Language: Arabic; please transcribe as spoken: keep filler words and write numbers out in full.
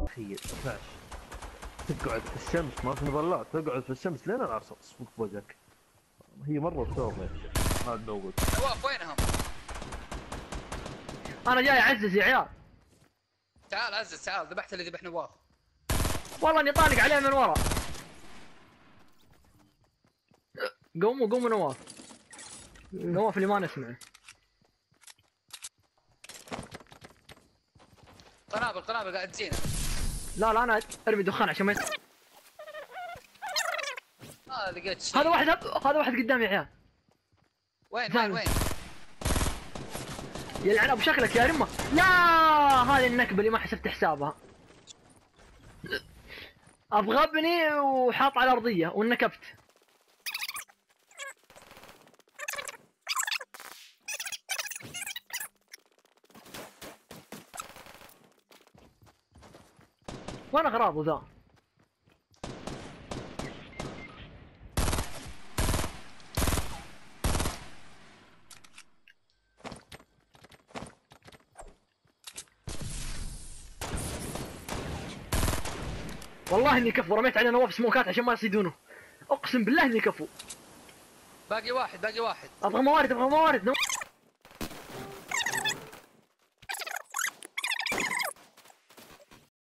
تخيل اثنعش تقعد في الشمس ما في مظلات، تقعد في الشمس لين العصر تصفق بوجهك. هي مرة بسبب يا شيخ ما عاد موجود. نواف وينهم؟ انا جاي اعزز يا عيال. تعال عزز تعال، ذبحت اللي ذبح نواف. والله اني طالق عليه من ورا. قوموا قوموا نواف. نواف اللي ما نسمعه. قنابل قنابل قاعد تجينا. لا لا انا ارمي دخان عشان ما يس... ما لقيت شيء. هذا واحد هذا واحد قدامي يا عيال. وين وين وين؟ يلعن ابو شكلك يا رمه. لا هذه النكبه اللي ما حسبت حسابها. ابغبني وحاط على الارضيه ونكبت. وين اغراضه ذا؟ والله اني كفو، رميت عليه نواف سموكات عشان ما يصيدونه. اقسم بالله اني كفو. باقي واحد باقي واحد. ابغى موارد ابغى موارد.